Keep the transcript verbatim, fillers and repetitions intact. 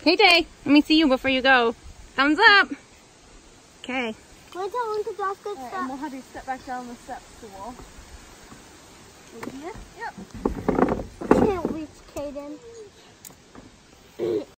Hey, Day. Let me see you before you go. Thumbs up. Okay. Wait till Uncle Josh gets All right, stuck. and we'll have you step back down the steps to the wall. Over here? Yep.